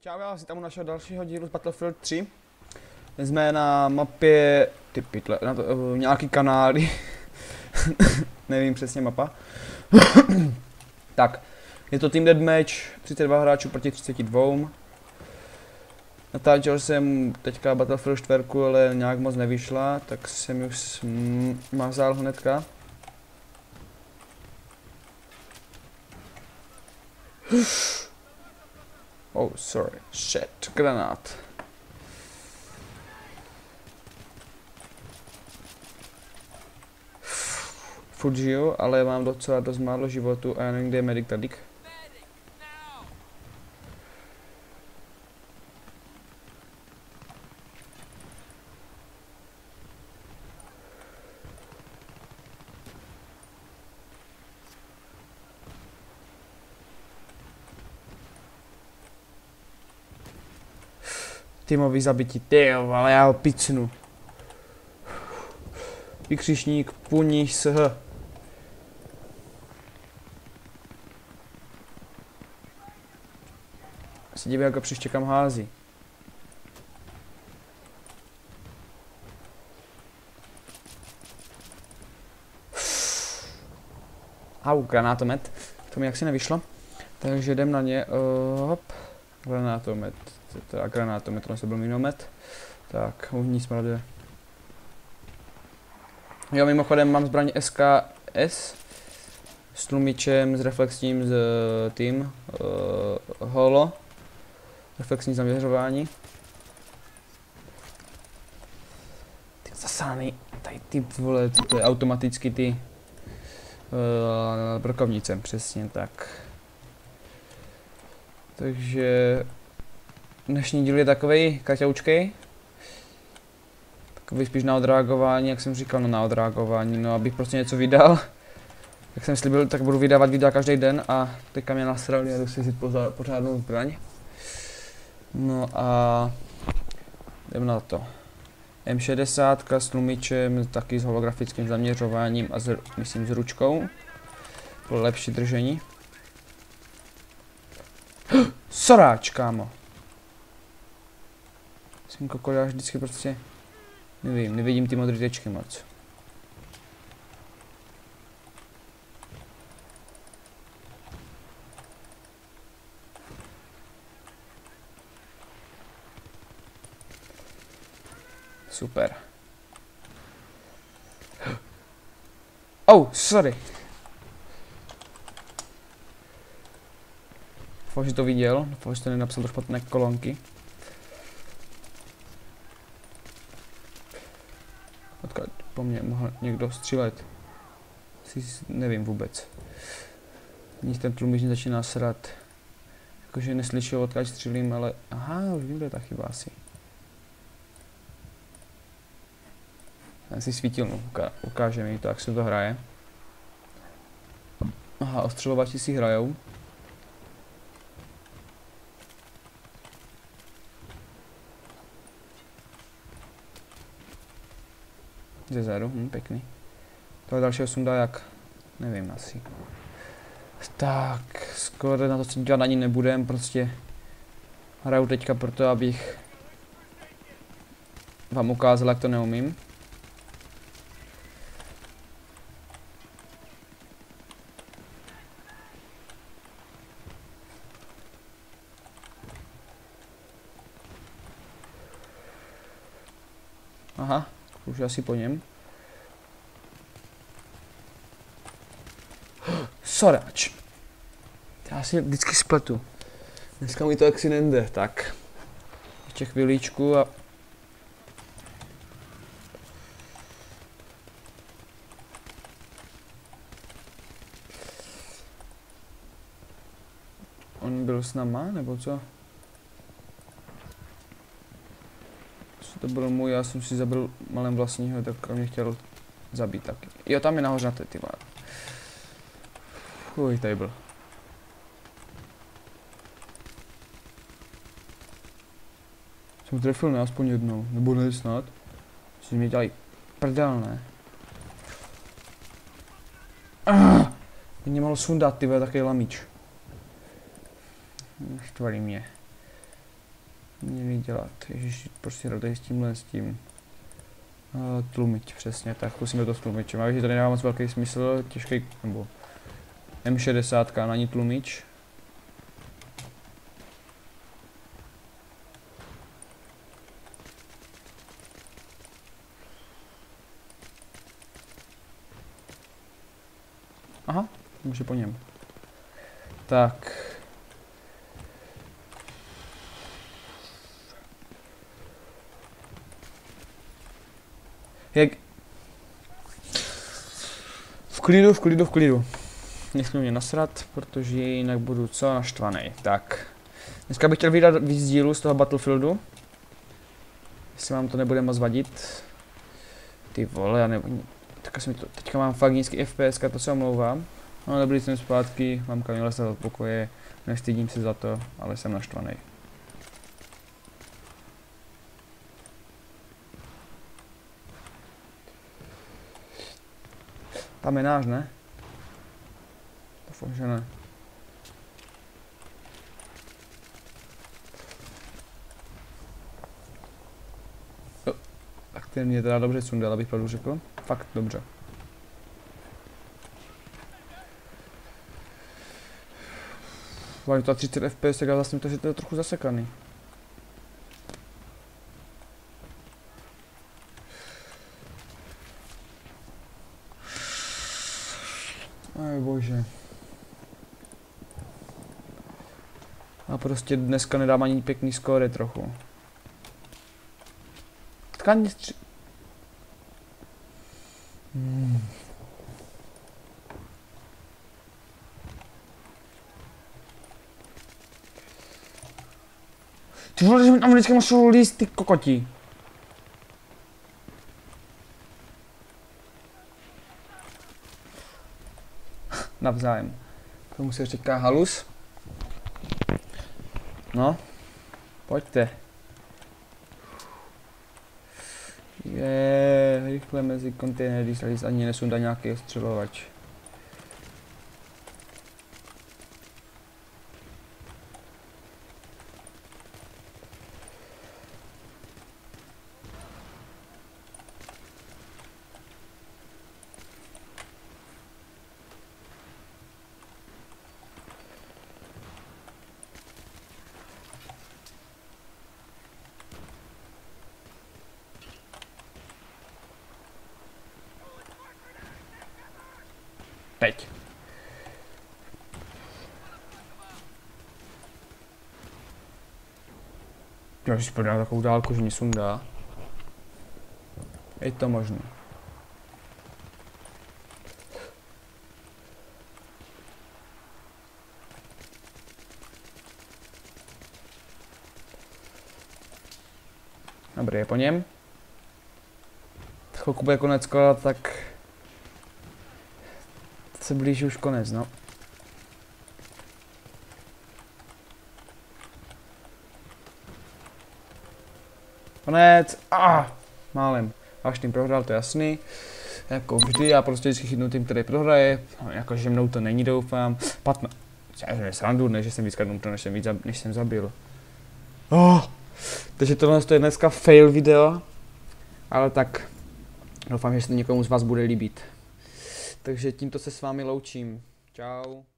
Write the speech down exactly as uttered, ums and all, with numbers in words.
Čau, já si tam u našeho dalšího dílu z Battlefield tři. Jsme na mapě, ty pytle, na to, uh, nějaký kanály. Nevím přesně mapa. Tak, je to Team Deathmatch, třicet dva hráčů proti třiceti dvěma. Natáčel jsem teďka Battlefield čtyři, ale nějak moc nevyšla, tak jsem už smazal hnedka. Oh, sorry, shit, granát. Furt žiju, ale mám docela dost málo životu a já nevím, kde je medic tady. Týmový zabití, tyjo, ale já ho picnu. Vykřišník, puníš se. Se dívej, jak ho příště kam hází. Au, granátomet. To mi jaksi nevyšlo. Takže jdem na ně. Uh, hop. Granátomet. Teda granátomet, to byl minomet. Tak, uhní smraduje. Jo, mimochodem mám zbraň S K S s tlumičem, s reflexním z tým uh, holo. Reflexní zaměřování. Ty zasraný, tady ty vole, to je automaticky ty uh, brokovnice, přesně tak. Takže dnešní díl je takovej kaťoučkej. Takový spíš na odreagování, jak jsem říkal, no na odreagování, no abych prostě něco vydal. Jak jsem slíbil, tak budu vydávat videa každý den a teďka mě nasrali a jdu si vzít pořádnou zbraň. No a jdem na to. M šedesát s tlumičem, taky s holografickým zaměřováním a s, myslím s ručkou. Pro lepší držení. Soráč, kámo. Jsem kokol, já vždycky prostě nevím, nevidím ty modré tečky moc. Super. Oh, sorry. Doufám, že to viděl, doufám, že to nenapsal do špatné kolonky. Odkud po mně mohl někdo střílet? Si nevím vůbec. Nic ten tlumič začíná srat. Jakože neslyšel, odkud střílím, ale aha, už vím, kde je ta chyba asi. Já si svítil, no, uká ukáže mi to, jak se to hraje. Aha, ostřelovači si hrajou. Ze zadu, hm, pěkný. Toho dalšího sundá jak? Nevím asi. Tak, skoro na to se dělat ani nebudem, prostě hraju teďka proto, abych vám ukázal, jak to neumím. Aha, už asi po něm. Soráč. Já si vždycky spletu. Dneska mi to jaksi nejde, tak. Ještě chvíličku a... On byl s náma, nebo co? To byl můj, já jsem si zabil malém vlastního, tak mě chtěl zabít taky. Jo, tam je nahoře na té, ty vole. Fuj, tady byl. Jsem trefil, ne, aspoň jednou, nebo ne snad. Si mě dělají prdel, ne. Ah, mě mohl sundat, ty vole, takový lamič. Štvarí mě. měli dělat. Ježiši, prostě tady s tímhle, s tím. Uh, tlumič, přesně, tak zkusíme to s tlumičem. Ale že to nedává moc velký smysl, těžký, nebo M šedesát na ní tlumič. Aha, může po něm. Tak. Jak... V klidu, v klidu, v klidu. Nesmím mě nasrat, protože jinak budu co naštvaný. Tak. Dneska bych chtěl vydat víc dílů z toho Battlefieldu. Jestli vám to nebude moc vadit. Ty vole, já ne... Tak mi to... Teďka mám fakt nízký F P S, to se omlouvám. No dobrý, jsem zpátky, mám Kamila se od pokoje, nestydím se za to, ale jsem naštvaný. Tam je náš, ne? Doufám, že ne. No, tak ten mě teda dobře sundal, abych pravdu řekl. Fakt dobře. Mám to třicet F P S, tak já vlastně to, že to je trochu zasekaný. Aj bože. A prostě dneska nedám ani pěkný skóre trochu. Tkaň stři... Hmm. Ty vole, že mi tam vždycky musel líst, ty kokoti. Navzájem. Tomu se říká halus. No. Pojďte. Je, rychle mezi kontejnery, když ani nesundá nějaký ostřelovač. Teď. Já si podám takovou dálku, že mě sundá. Je to možné. Dobrý, je po něm. Chvilku bude konec kola, tak se blíží už konec, no. Konec! Ah! Málem. Až tým prohrál, to je jasný. Jako vždy, já prostě vždycky chytnu tým, který prohraje. Jakože mnou to není, doufám. patnáct. Já jsem srandu, ne, že jsem víc mnou, než jsem, víc, než jsem zabil. Oh! Takže tohle je dneska fail video. Ale tak doufám, že se to někomu z vás bude líbit. Takže tímto se s vámi loučím. Čau.